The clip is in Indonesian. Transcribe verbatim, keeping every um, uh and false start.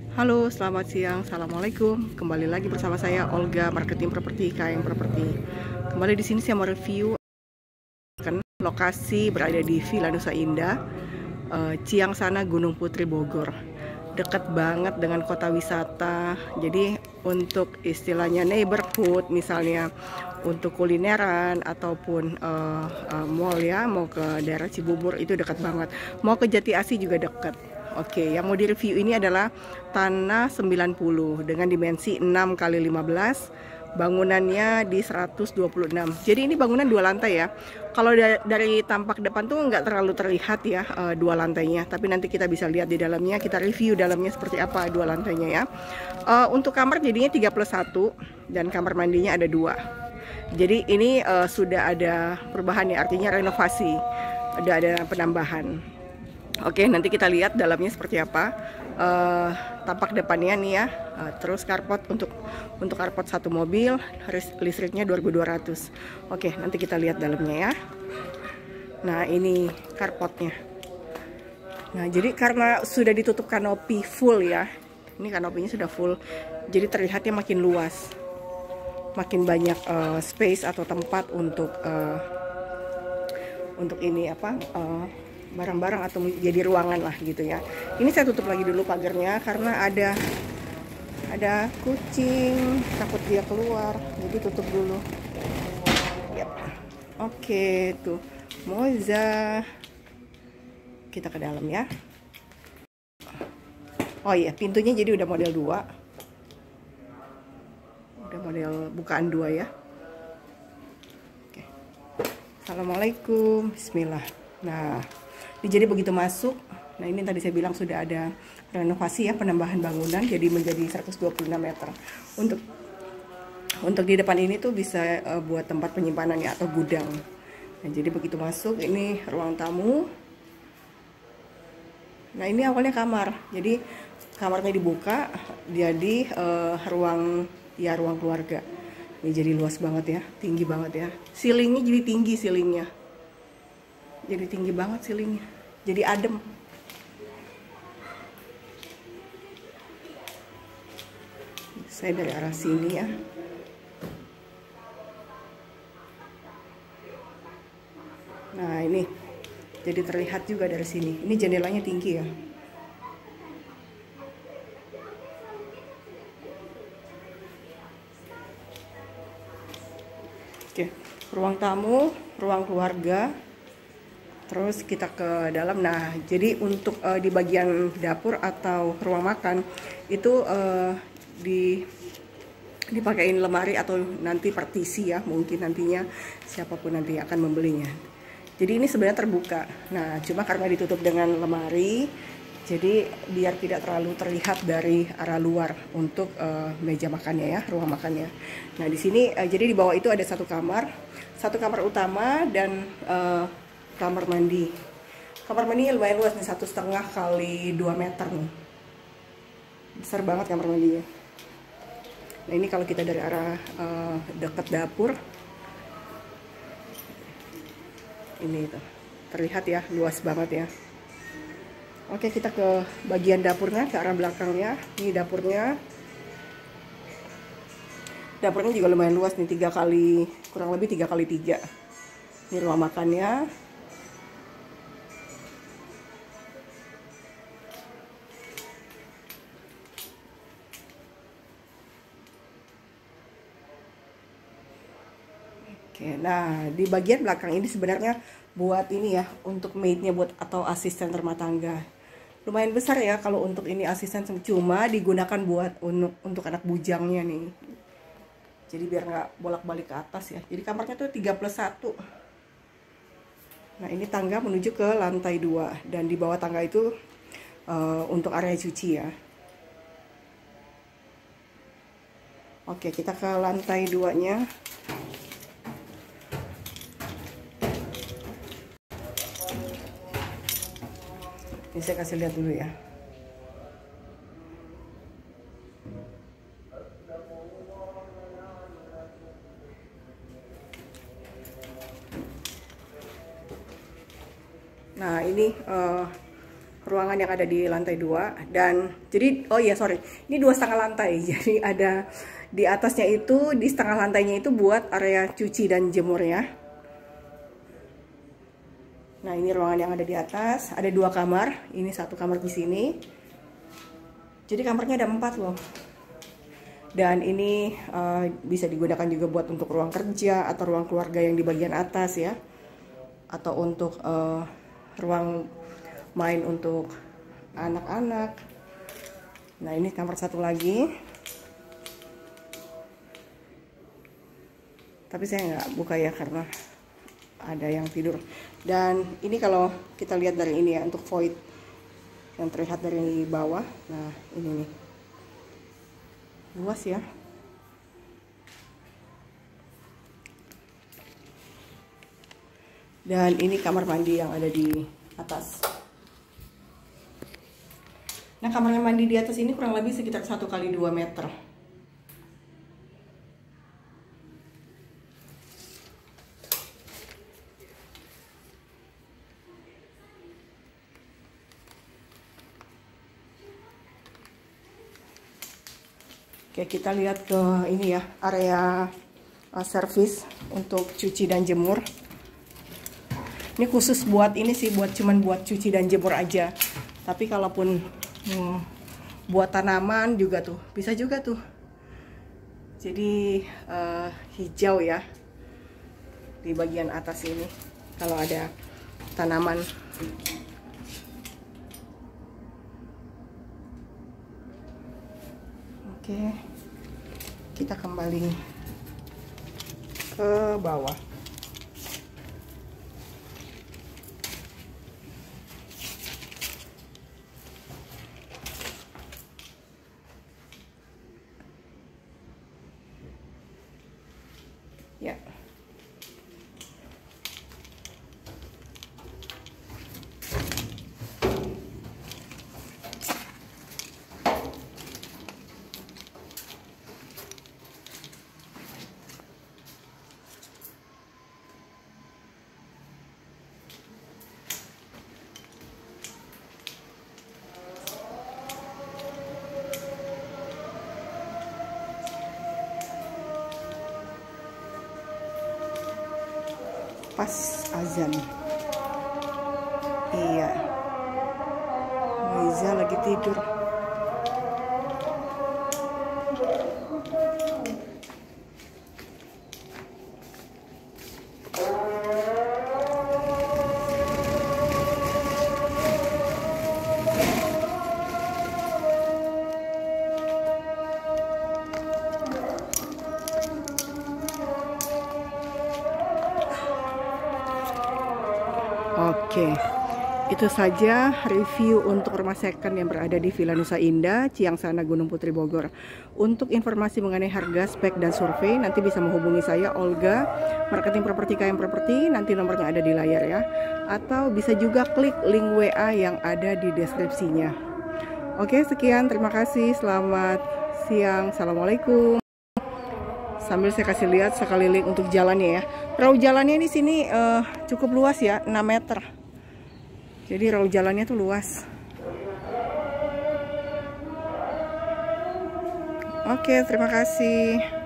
Halo, selamat siang. Assalamualaikum. Kembali lagi bersama saya Olga, marketing properti K M Properti. Kembali di sini saya mau review kan lokasi berada di Villa Nusa Indah, eh, Ciang Sana, Gunung Putri, Bogor. Dekat banget dengan kota wisata. Jadi untuk istilahnya neighborhood, misalnya untuk kulineran ataupun uh, uh, mall ya, mau ke daerah Cibubur itu dekat banget. Mau ke Jati Asih juga dekat. Oke, yang mau direview ini adalah tanah sembilan puluh dengan dimensi enam kali lima belas. Bangunannya di seratus dua puluh enam. Jadi ini bangunan dua lantai ya. Kalau da dari tampak depan tuh nggak terlalu terlihat ya uh, dua lantainya. Tapi nanti kita bisa lihat di dalamnya. Kita review dalamnya seperti apa dua lantainya ya. Uh, untuk kamar jadinya tiga plus satu dan kamar mandinya ada dua. Jadi ini uh, sudah ada perubahan ya, artinya renovasi. Ada ada penambahan. Oke, nanti kita lihat dalamnya seperti apa. Uh, tampak depannya nih ya. Uh, terus carport untuk untuk carport satu mobil, listriknya dua ribu dua ratus. Oke, nanti kita lihat dalamnya ya. Nah, ini carportnya. Nah, jadi karena sudah ditutup kanopi full ya. Ini kanopinya sudah full. Jadi terlihatnya makin luas. Makin banyak uh, space atau tempat untuk uh, untuk ini apa? Uh, barang-barang atau jadi ruangan lah gitu ya. Ini saya tutup lagi dulu pagarnya karena ada ada kucing, takut dia keluar, jadi tutup dulu. Yep. Oke, tuh moza. Kita ke dalam ya. Oh iya, pintunya jadi udah model dua. Udah model bukaan dua ya. Oke. Assalamualaikum, bismillah. Nah, jadi begitu masuk, nah ini tadi saya bilang sudah ada renovasi ya, penambahan bangunan jadi menjadi seratus dua puluh enam meter. Untuk untuk di depan ini tuh bisa uh, buat tempat penyimpanan ya atau gudang. Nah, jadi begitu masuk ini ruang tamu. Nah, ini awalnya kamar. Jadi kamarnya dibuka jadi uh, ruang ya ruang keluarga. Ini jadi luas banget ya, tinggi banget ya. Ceilingnya jadi tinggi ceilingnya. Jadi tinggi banget ceilingnya, jadi adem. Saya dari arah sini ya. Nah, ini jadi terlihat juga dari sini. Ini jendelanya tinggi ya. Oke, ruang tamu, ruang keluarga. Terus kita ke dalam. Nah, jadi untuk uh, di bagian dapur atau ruang makan itu uh, di dipakein lemari atau nanti partisi ya, mungkin nantinya siapapun nanti akan membelinya. Jadi ini sebenarnya terbuka. Nah, cuma karena ditutup dengan lemari, jadi biar tidak terlalu terlihat dari arah luar untuk uh, meja makannya ya, ruang makannya. Nah, di sini uh, jadi di bawah itu ada satu kamar, satu kamar utama dan uh, kamar mandi. Kamar mandinya lumayan luas nih, satu setengah kali dua meter nih. Besar banget kamar mandinya. Nah, ini kalau kita dari arah uh, dekat dapur, ini tuh terlihat ya, luas banget ya. Oke, kita ke bagian dapurnya, ke arah belakangnya. Ini dapurnya. Dapurnya juga lumayan luas nih, tiga kali kurang lebih tiga kali tiga. Ini ruang makannya. Oke, nah di bagian belakang ini sebenarnya buat ini ya, untuk maidnya buat atau asisten rumah tangga. Lumayan besar ya kalau untuk ini asisten, cuma digunakan buat untuk untuk anak bujangnya nih. Jadi biar nggak bolak-balik ke atas ya. Jadi kamarnya tuh tiga plus satu. Nah, ini tangga menuju ke lantai dua dan di bawah tangga itu uh, untuk area cuci ya. Oke, kita ke lantai duanya. Ini saya kasih lihat dulu ya. Nah, ini uh, ruangan yang ada di lantai dua. Dan jadi oh iya sorry, ini dua setengah lantai. Jadi ada di atasnya itu, di setengah lantainya itu buat area cuci dan jemur ya. Nah ini ruangan yang ada di atas, ada dua kamar. Ini satu kamar di sini. Jadi kamarnya ada empat loh. Dan ini uh, bisa digunakan juga buat untuk ruang kerja atau ruang keluarga yang di bagian atas ya, atau untuk uh, ruang main untuk anak-anak. Nah ini kamar satu lagi, tapi saya nggak buka ya karena ada yang tidur. Dan ini kalau kita lihat dari ini ya, untuk void yang terlihat dari bawah. Nah ini nih, luas ya. Dan ini kamar mandi yang ada di atas. Nah kamarnya mandi di atas ini kurang lebih sekitar satu kali dua meter. Oke, kita lihat ke ini ya, area uh, servis untuk cuci dan jemur. Ini khusus buat ini sih, buat cuman buat cuci dan jemur aja. Tapi kalaupun hmm, buat tanaman juga tuh, bisa juga tuh. Jadi uh, hijau ya di bagian atas ini kalau ada tanaman. Oke, kita kembali ke bawah. Ya. Pas azan. Iya, Liza lagi tidur. Oke, itu saja review untuk rumah second yang berada di Villa Nusa Indah, Ciangsana, Gunung Putri, Bogor. Untuk informasi mengenai harga, spek, dan survei, nanti bisa menghubungi saya, Olga, Marketing Properti K M Properti, nanti nomornya ada di layar ya. Atau bisa juga klik link W A yang ada di deskripsinya. Oke, sekian, terima kasih, selamat siang, assalamualaikum. Sambil saya kasih lihat sekeliling untuk jalannya ya. Raut jalannya di sini uh, cukup luas ya, enam meter. Jadi raut jalannya tuh luas. Oke, terima kasih.